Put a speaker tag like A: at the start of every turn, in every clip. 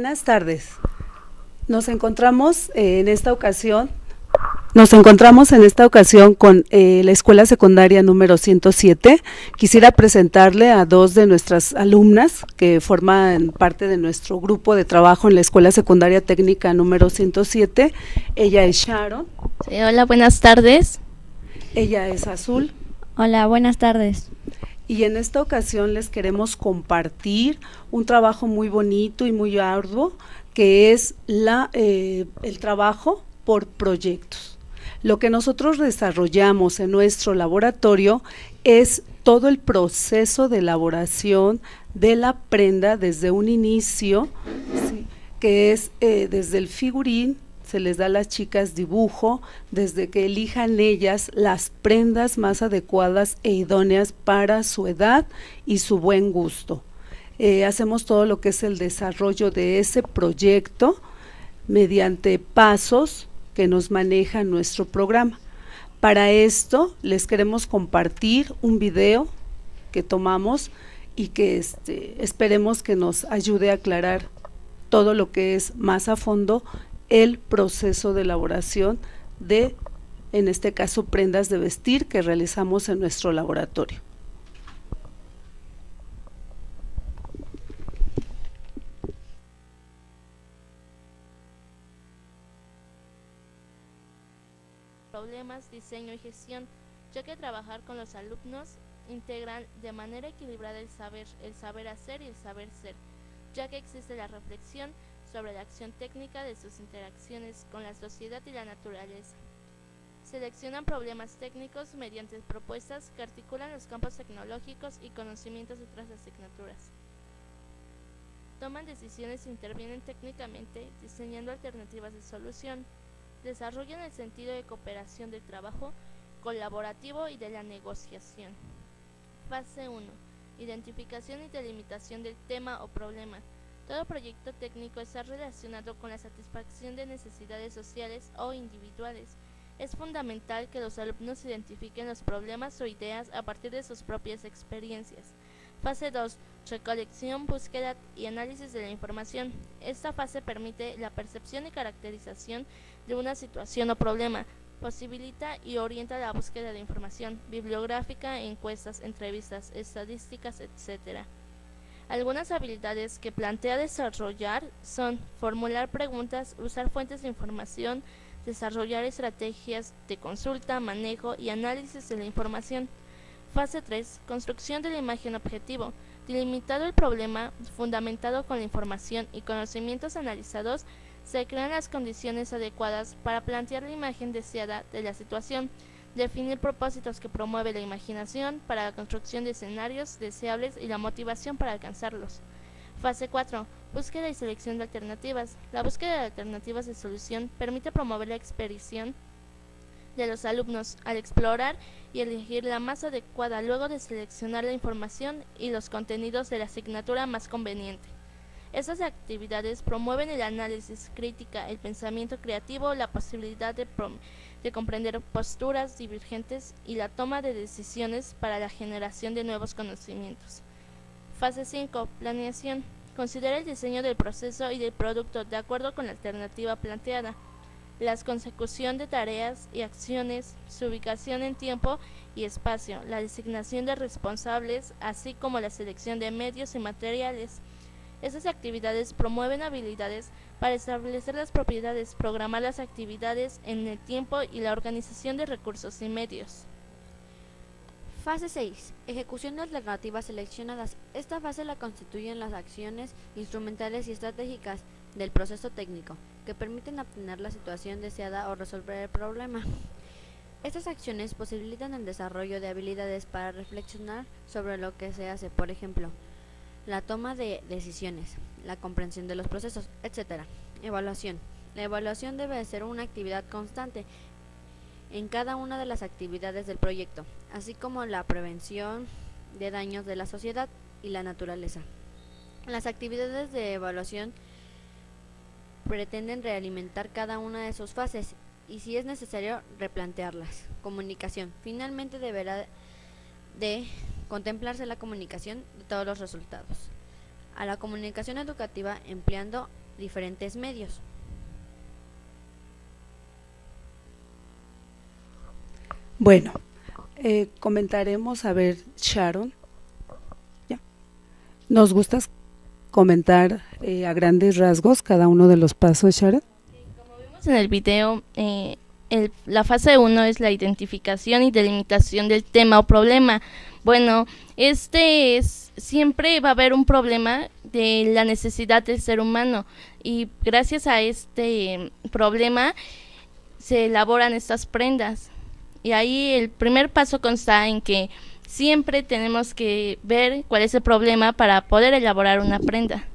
A: Buenas tardes. Nos encontramos en esta ocasión con la Escuela Secundaria número 107. Quisiera presentarle a dos de nuestras alumnas que forman parte de nuestro grupo de trabajo en la Escuela Secundaria Técnica número 107. Ella es Sharon.
B: Sí, hola, buenas tardes.
A: Ella es Azul.
C: Hola, buenas tardes.
A: Y en esta ocasión les queremos compartir un trabajo muy bonito y muy arduo, que es el trabajo por proyectos. Lo que nosotros desarrollamos en nuestro laboratorio es todo el proceso de elaboración de la prenda desde un inicio, ¿sí?, que es desde el figurín. Se les da a las chicas dibujo, desde que elijan ellas las prendas más adecuadas e idóneas para su edad y su buen gusto. Hacemos todo lo que es el desarrollo de ese proyecto mediante pasos que nos maneja nuestro programa. Para esto les queremos compartir un video que tomamos y que esperemos que nos ayude a aclarar todo lo que es más a fondo el proceso de elaboración de, en este caso, prendas de vestir que realizamos en nuestro laboratorio.
B: Problemas, diseño y gestión, ya que trabajar con los alumnos integran de manera equilibrada el saber hacer y el saber ser, ya que existe la reflexión sobre la acción técnica de sus interacciones con la sociedad y la naturaleza. Seleccionan problemas técnicos mediante propuestas que articulan los campos tecnológicos y conocimientos de otras asignaturas. Toman decisiones e intervienen técnicamente, diseñando alternativas de solución. Desarrollan el sentido de cooperación del trabajo colaborativo y de la negociación. Fase 1. Identificación y delimitación del tema o problema. Todo proyecto técnico está relacionado con la satisfacción de necesidades sociales o individuales. Es fundamental que los alumnos identifiquen los problemas o ideas a partir de sus propias experiencias. Fase 2. Recolección, búsqueda y análisis de la información. Esta fase permite la percepción y caracterización de una situación o problema. Posibilita y orienta la búsqueda de información bibliográfica, encuestas, entrevistas, estadísticas, etc. Algunas habilidades que plantea desarrollar son formular preguntas, usar fuentes de información, desarrollar estrategias de consulta, manejo y análisis de la información. Fase 3. Construcción de la imagen objetivo. Delimitado el problema, fundamentado con la información y conocimientos analizados, se crean las condiciones adecuadas para plantear la imagen deseada de la situación. Definir propósitos que promueve la imaginación para la construcción de escenarios deseables y la motivación para alcanzarlos. Fase 4. Búsqueda y selección de alternativas. La búsqueda de alternativas de solución permite promover la experiencia de los alumnos al explorar y elegir la más adecuada luego de seleccionar la información y los contenidos de la asignatura más conveniente. Estas actividades promueven el análisis, crítica, el pensamiento creativo, la posibilidad de comprender posturas divergentes y la toma de decisiones para la generación de nuevos conocimientos. Fase 5. Planeación. Considera el diseño del proceso y del producto de acuerdo con la alternativa planteada, la consecución de tareas y acciones, su ubicación en tiempo y espacio, la designación de responsables, así como la selección de medios y materiales. Estas actividades promueven habilidades para establecer las propiedades, programar las actividades en el tiempo y la organización de recursos y medios.
C: Fase 6. Ejecución de alternativas seleccionadas. Esta fase la constituyen las acciones instrumentales y estratégicas del proceso técnico, que permiten obtener la situación deseada o resolver el problema. Estas acciones posibilitan el desarrollo de habilidades para reflexionar sobre lo que se hace, por ejemplo, la toma de decisiones, la comprensión de los procesos, etc. Evaluación. La evaluación debe ser una actividad constante en cada una de las actividades del proyecto, así como la prevención de daños de la sociedad y la naturaleza. Las actividades de evaluación pretenden realimentar cada una de sus fases y, si es necesario, replantearlas. Comunicación. Finalmente deberá de contemplarse la comunicación de todos los resultados. A la comunicación educativa empleando diferentes medios.
A: Bueno, comentaremos, a ver, Sharon, ¿ya? ¿Nos gustas comentar a grandes rasgos cada uno de los pasos, Sharon?
B: Como vimos en el video, la fase 1 es la identificación y delimitación del tema o problema. Bueno, siempre va a haber un problema de la necesidad del ser humano y gracias a este problema se elaboran estas prendas. Y ahí el primer paso consta en que siempre tenemos que ver cuál es el problema para poder elaborar una prenda.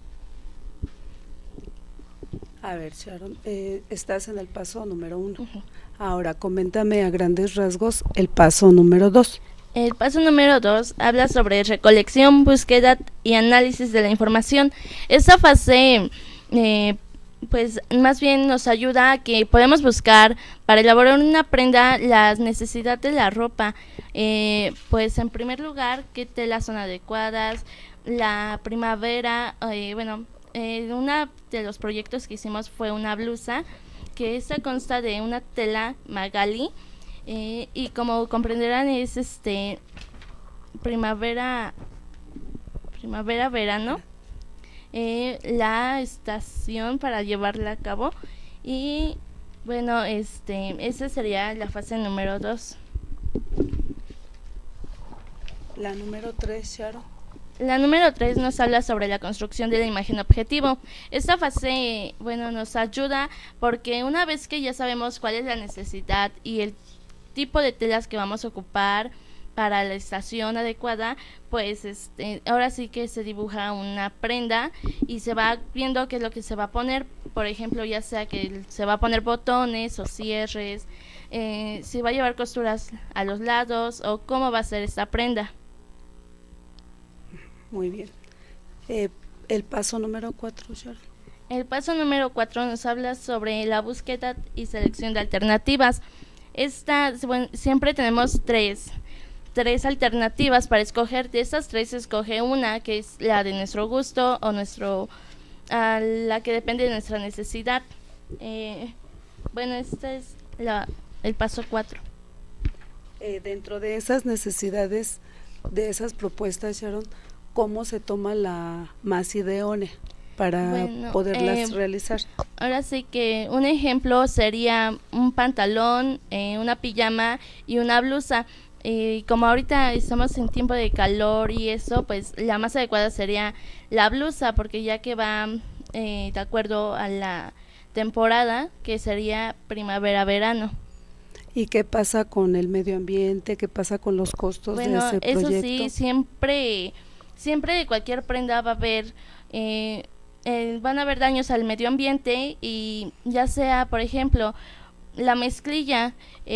A: A ver, Sharon, estás en el paso número 1. Ahora, coméntame a grandes rasgos el paso número 2.
B: El paso número 2 habla sobre recolección, búsqueda y análisis de la información. Esta fase pues más bien nos ayuda a que podemos buscar para elaborar una prenda las necesidades de la ropa, pues en primer lugar qué telas son adecuadas, la primavera, uno de los proyectos que hicimos fue una blusa, que esta consta de una tela Magali, y como comprenderán es primavera-verano, la estación para llevarla a cabo. Y bueno, esa sería la fase número 2.
A: La número 3, Sharon.
B: La número 3 nos habla sobre la construcción de la imagen objetivo. Esta fase, bueno, nos ayuda porque una vez que ya sabemos cuál es la necesidad y el tipo de telas que vamos a ocupar para la estación adecuada, pues ahora sí que se dibuja una prenda y se va viendo qué es lo que se va a poner. Por ejemplo, ya sea que se va a poner botones o cierres, si va a llevar costuras a los lados o cómo va a ser esta prenda.
A: Muy bien. El paso número 4, Sharon.
B: El paso número 4 nos habla sobre la búsqueda y selección de alternativas. Siempre tenemos tres alternativas para escoger. De estas 3 escoge una que es la de nuestro gusto o la que depende de nuestra necesidad. Bueno, este es el paso 4.
A: Dentro de esas necesidades, de esas propuestas, Sharon, ¿cómo se toma la más idónea para poderlas realizar?
B: Ahora sí que un ejemplo sería un pantalón, una pijama y una blusa. Como ahorita estamos en tiempo de calor y eso, pues la más adecuada sería la blusa, porque ya que va de acuerdo a la temporada, que sería primavera-verano.
A: ¿Y qué pasa con el medio ambiente? ¿Qué pasa con los costos de ese proyecto?
B: Eso sí, siempre de cualquier prenda va a haber van a haber daños al medio ambiente, y ya sea, por ejemplo, la mezclilla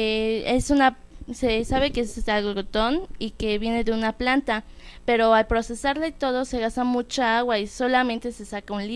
B: se sabe que es algodón y que viene de una planta, pero al procesarla y todo se gasta mucha agua y solamente se saca un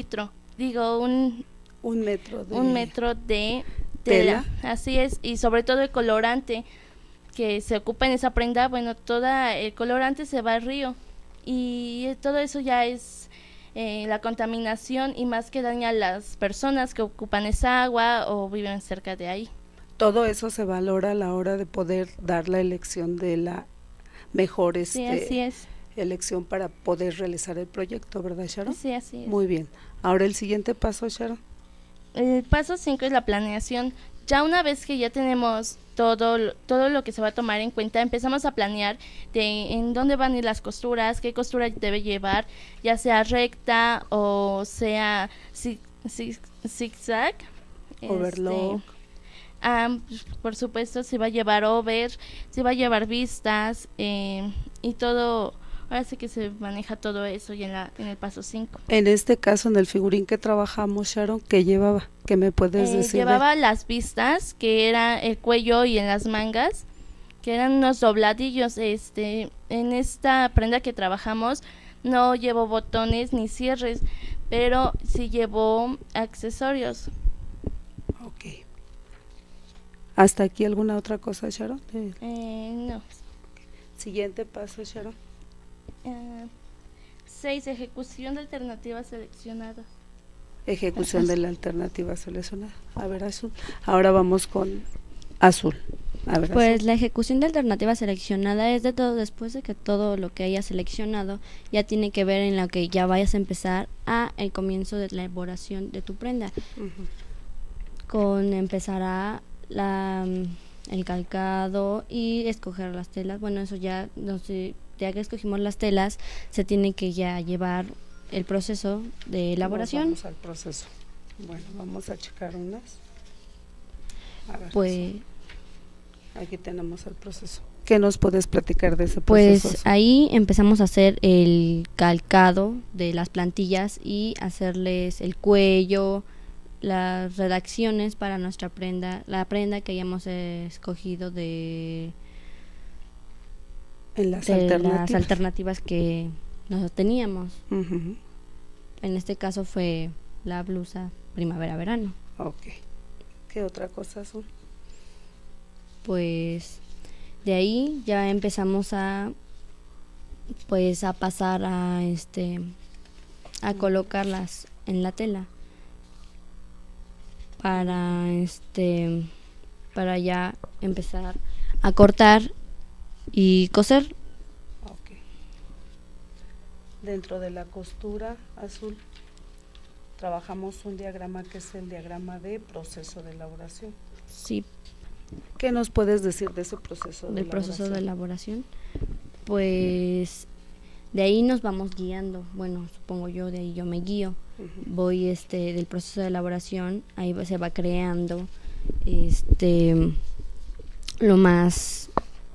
B: metro de tela. Así es, y sobre todo el colorante que se ocupa en esa prenda, bueno, todo el colorante se va al río y todo eso ya es la contaminación, y más que daña a las personas que ocupan esa agua o viven cerca de ahí.
A: Todo eso se valora a la hora de poder dar la elección de la mejor
B: sí, así es.
A: elección para poder realizar el proyecto, ¿verdad, Sharon?
B: Sí, así es.
A: Muy bien. Ahora el siguiente paso, Sharon.
B: El paso 5 es la planeación. Ya una vez que ya tenemos todo lo que se va a tomar en cuenta, empezamos a planear en dónde van a ir las costuras, qué costura debe llevar, ya sea recta o sea zigzag,
A: overlock.
B: Por supuesto, si va a llevar si va a llevar vistas, y todo. Ahora sí que se maneja todo eso ya en el paso 5.
A: En este caso, en el figurín que trabajamos, Sharon, ¿qué llevaba? ¿Qué me puedes decir?
B: Llevaba las vistas, que era el cuello y en las mangas, que eran unos dobladillos. En esta prenda que trabajamos no llevó botones ni cierres, pero sí llevó accesorios.
A: Ok. ¿Hasta aquí alguna otra cosa, Sharon?
B: No.
A: Siguiente paso, Sharon.
B: 6. Ejecución de alternativas seleccionadas.
A: Ejecución de la alternativa seleccionada. A ver, Azul. Ahora vamos con Azul. A ver,
C: Pues
A: Azul.
C: la ejecución de alternativa seleccionada es de todo después de que todo lo que hayas seleccionado ya tiene que ver en lo que ya vayas a empezar a el comienzo de la elaboración de tu prenda. Con empezará el calcado y escoger las telas. Bueno, eso ya no sé, ya que escogimos las telas, se tiene que ya llevar el proceso de elaboración.
A: Vamos al proceso. Bueno, vamos a checar unas. A ver,
C: Pues
A: aquí tenemos el proceso. ¿Qué nos puedes platicar de ese
C: Pues
A: proceso?
C: ahí empezamos a hacer el calcado de las plantillas y hacerles el cuello, las redacciones para nuestra prenda, la prenda que hayamos escogido
A: En las
C: de
A: alternativas.
C: las alternativas que nos teníamos.
A: Ujú.
C: En este caso fue la blusa primavera-verano.
A: Ok. ¿Qué otra cosa, Azul?
C: Pues de ahí ya empezamos a pues a pasar a a colocarlas en la tela para ya empezar a cortar y coser.
A: Ok. Dentro de la costura, Azul, trabajamos un diagrama que es el diagrama de proceso de elaboración.
C: Sí,
A: ¿Qué nos puedes decir de ese proceso de
C: del proceso de
A: elaboración?
C: elaboración. Pues de ahí nos vamos guiando. Bueno, supongo yo, de ahí yo me guío.
A: Ujú.
C: Voy del proceso de elaboración, ahí se va creando lo más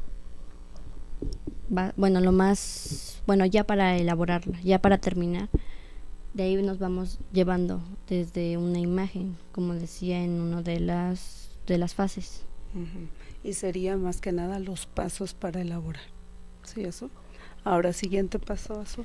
C: bueno, ya para elaborarla, ya para terminar. De ahí nos vamos llevando desde una imagen, como decía en una de las fases.
A: Ujú. Y sería más que nada los pasos para elaborar. ¿Sí, eso? Ahora, siguiente paso, Azul.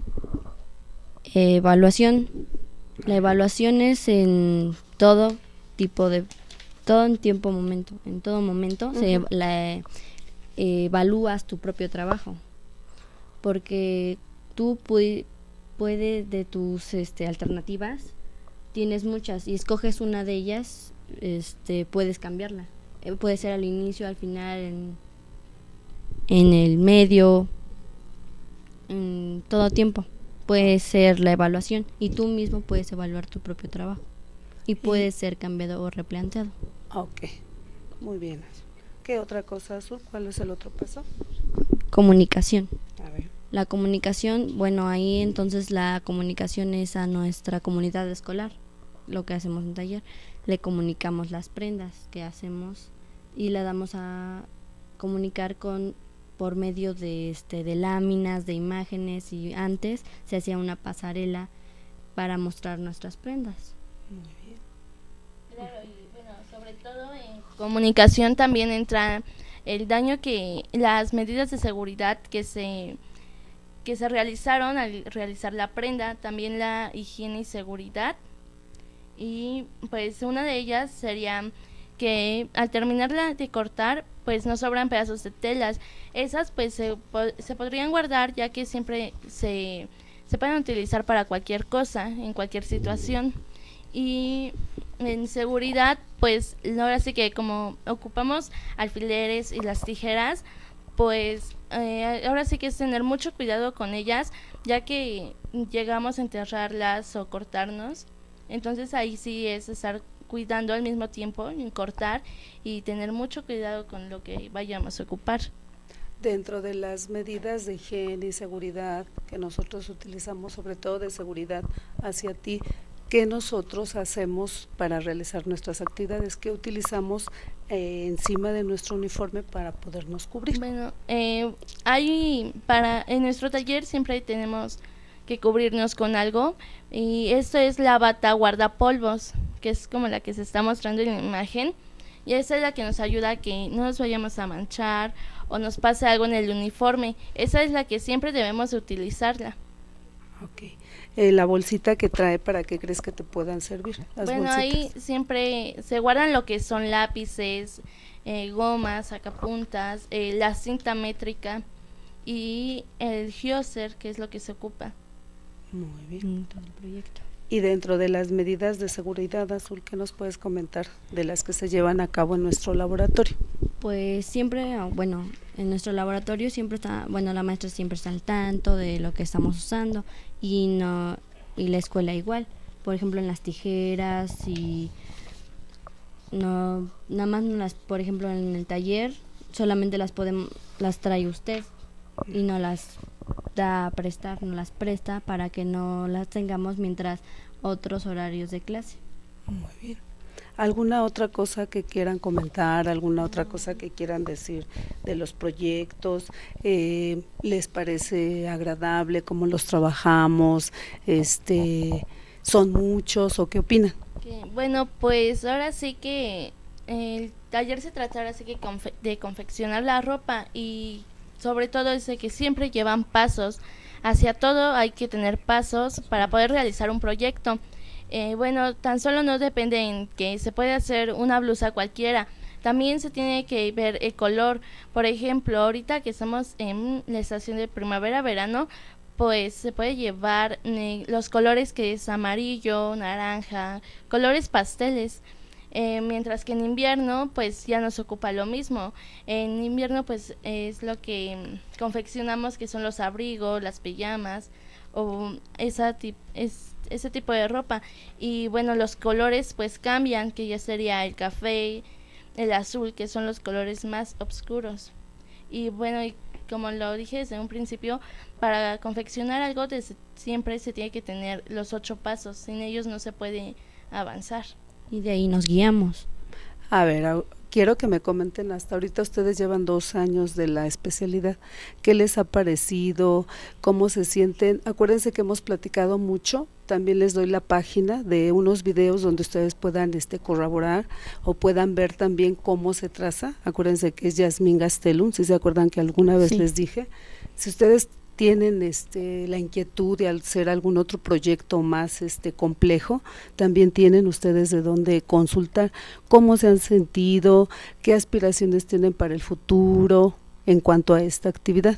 C: Evaluación. La evaluación es en todo en todo momento
A: Ujú.
C: evalúas tu propio trabajo, porque tú puedes de tus alternativas, tienes muchas y escoges una de ellas, puedes cambiarla. Puede ser al inicio, al final, en el medio, en todo tiempo. Puede ser la evaluación y tú mismo puedes evaluar tu propio trabajo y puede ser cambiado o replanteado.
A: Ok, muy bien, Azul. ¿Qué otra cosa, Azul? ¿Cuál es el otro paso?
C: Comunicación.
A: A ver.
C: La comunicación, bueno, ahí entonces la comunicación es a nuestra comunidad escolar, lo que hacemos en taller. Le comunicamos las prendas que hacemos y la damos a comunicar por medio de láminas, de imágenes, y antes se hacía una pasarela para mostrar nuestras prendas.
A: Muy bien.
B: Claro, y bueno, sobre todo en comunicación también entra el daño las medidas de seguridad que se realizaron al realizar la prenda, también la higiene y seguridad. Y pues una de ellas sería que al terminarla de cortar, pues no sobran pedazos de telas. Esas pues se podrían guardar, ya que siempre se pueden utilizar para cualquier cosa, en cualquier situación. Y en seguridad, pues ahora sí que como ocupamos alfileres y las tijeras, pues ahora sí que es tener mucho cuidado con ellas, ya que llegamos a enterrarlas o cortarnos. Entonces ahí sí es estar cuidando al mismo tiempo, en cortar y tener mucho cuidado con lo que vayamos a ocupar.
A: Dentro de las medidas de higiene y seguridad que nosotros utilizamos, sobre todo de seguridad hacia ti, ¿qué nosotros hacemos para realizar nuestras actividades? ¿Qué utilizamos encima de nuestro uniforme para podernos cubrir?
B: Bueno, en nuestro taller siempre tenemos que cubrirnos con algo, y esto es la bata guardapolvos, que es como la que se está mostrando en la imagen, y esa es la que nos ayuda a que no nos vayamos a manchar o nos pase algo en el uniforme. Esa es la que siempre debemos de utilizarla.
A: Ok. La bolsita que trae, ¿para qué crees que te puedan servir? Las
B: bueno,
A: bolsitas.
B: ahí siempre se guardan lo que son lápices, gomas, sacapuntas, la cinta métrica y el Gioser, que es lo que se ocupa.
A: Muy bien.
C: Todo el proyecto.
A: Y dentro de las medidas de seguridad, Azul, ¿qué nos puedes comentar de las que se llevan a cabo en nuestro laboratorio?
C: Pues siempre, bueno, en nuestro laboratorio siempre está, bueno, la maestra siempre está al tanto de lo que estamos usando y la escuela igual. Por ejemplo, en las tijeras y no, nada más por ejemplo, en el taller solamente las trae usted y no las da a prestar, no las presta para que no las tengamos mientras otros horarios de clase.
A: Muy bien. ¿Alguna otra cosa que quieran comentar? ¿Alguna otra cosa que quieran decir de los proyectos? ¿Les parece agradable cómo los trabajamos? ¿Son muchos o qué opinan?
B: Bueno, pues ahora sí que el taller se trata ahora sí que de confeccionar la ropa y sobre todo es de que siempre llevan pasos. Hacia todo hay que tener pasos para poder realizar un proyecto. Bueno, tan solo no depende en que se puede hacer una blusa cualquiera. También se tiene que ver el color. Por ejemplo, ahorita que estamos en la estación de primavera-verano, pues se puede llevar los colores que es amarillo, naranja, colores pasteles. Mientras que en invierno pues ya nos ocupa lo mismo. En invierno pues es lo que confeccionamos, que son los abrigos, las pijamas o ese tipo de ropa. Y bueno, los colores pues cambian, que ya sería el café, el azul, que son los colores más oscuros. Y bueno, y como lo dije desde un principio, para confeccionar algo siempre se tiene que tener los 8 pasos, sin ellos no se puede avanzar.
C: Y de ahí nos guiamos.
A: A ver, quiero que me comenten, hasta ahorita ustedes llevan 2 años de la especialidad, ¿qué les ha parecido? ¿Cómo se sienten? Acuérdense que hemos platicado mucho, también les doy la página de unos videos donde ustedes puedan corroborar o puedan ver también cómo se traza. Acuérdense que es Yasmín Gastelum, si se acuerdan que alguna vez les dije, si ustedes tienen la inquietud de hacer algún otro proyecto más complejo, también tienen ustedes de dónde consultar, cómo se han sentido, qué aspiraciones tienen para el futuro en cuanto a esta actividad.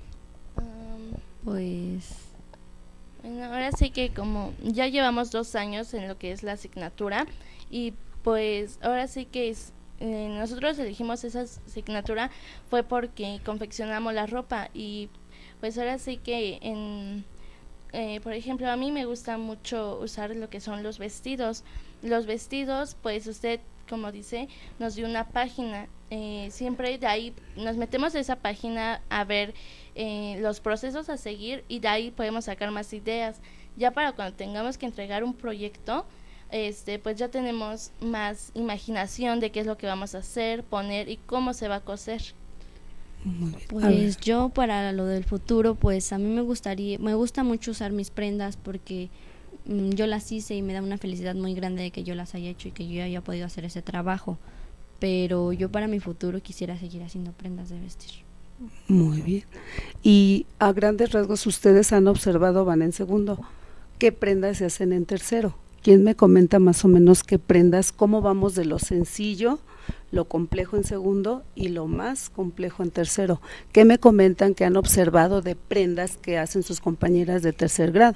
C: Pues
B: bueno, ahora sí que como ya llevamos 2 años en lo que es la asignatura y pues ahora sí que nosotros elegimos esa asignatura fue porque confeccionamos la ropa y pues ahora sí que por ejemplo, a mí me gusta mucho usar lo que son los vestidos. Los vestidos, pues usted, como dice, nos dio una página. Siempre de ahí nos metemos en esa página a ver los procesos a seguir y de ahí podemos sacar más ideas. Ya para cuando tengamos que entregar un proyecto, pues ya tenemos más imaginación de qué es lo que vamos a hacer, poner y cómo se va a coser.
C: Pues yo para lo del futuro, pues a mí me gusta mucho usar mis prendas porque yo las hice y me da una felicidad muy grande de que yo las haya hecho y que yo haya podido hacer ese trabajo, pero yo para mi futuro quisiera seguir haciendo prendas de vestir.
A: Muy bien. Y a grandes rasgos ustedes han observado, van en segundo, ¿qué prendas se hacen en tercero? ¿Quién me comenta más o menos qué prendas, cómo vamos de lo sencillo, lo complejo en segundo y lo más complejo en tercero? ¿Qué me comentan que han observado de prendas que hacen sus compañeras de tercer grado?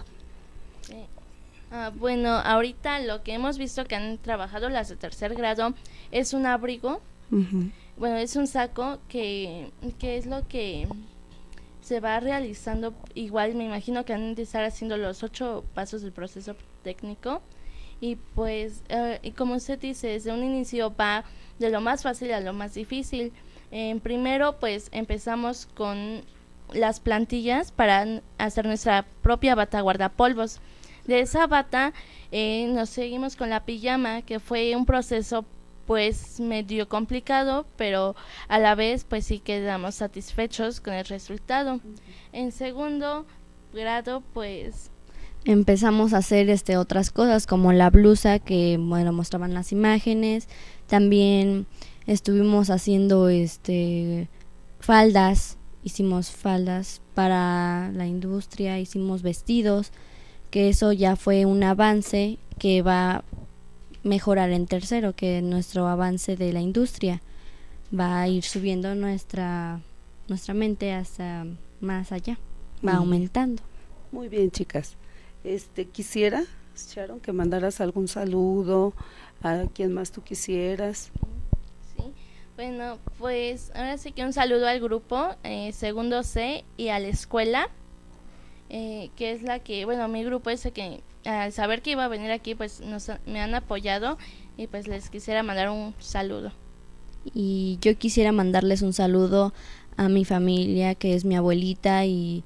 B: Bueno, ahorita lo que hemos visto que han trabajado las de tercer grado es un abrigo. Bueno, es un saco que es lo que se va realizando. Igual me imagino que han de estar haciendo los 8 pasos del proceso técnico y pues y como usted dice, desde un inicio va de lo más fácil a lo más difícil. Primero pues empezamos con las plantillas para hacer nuestra propia bata guardapolvos. De esa bata nos seguimos con la pijama, que fue un proceso pues medio complicado, pero a la vez pues sí quedamos satisfechos con el resultado. En segundo grado pues
C: empezamos a hacer otras cosas como la blusa que bueno mostraban las imágenes. También estuvimos haciendo faldas, hicimos faldas para la industria, hicimos vestidos, que eso ya fue un avance que va a mejorar en tercero, que nuestro avance de la industria va a ir subiendo nuestra mente hasta más allá, va aumentando.
A: Muy bien, chicas. Quisiera Sharon, que mandaras algún saludo a quien más tú quisieras.
B: Sí, bueno, pues ahora sí que un saludo al grupo segundo C y a la escuela, que es la que, bueno, mi grupo es el que al saber que iba a venir aquí, pues me han apoyado y pues les quisiera mandar un saludo.
C: Y yo quisiera mandarles un saludo a mi familia, que es mi abuelita, y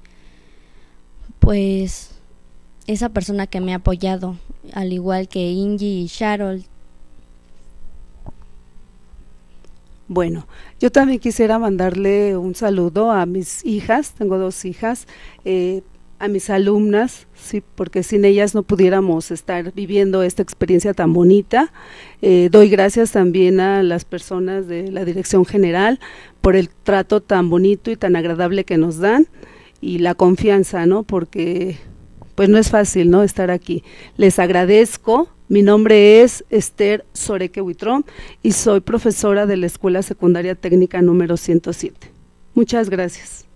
C: pues esa persona que me ha apoyado, al igual que Ingy y Sharon.
A: Bueno, yo también quisiera mandarle un saludo a mis hijas, tengo 2 hijas, a mis alumnas, sí, porque sin ellas no pudiéramos estar viviendo esta experiencia tan bonita. Doy gracias también a las personas de la Dirección General por el trato tan bonito y tan agradable que nos dan y la confianza, ¿no? Porque pues no es fácil, ¿no?, estar aquí. Les agradezco. Mi nombre es Esther Soreque Huitrón y soy profesora de la Escuela Secundaria Técnica número 107. Muchas gracias.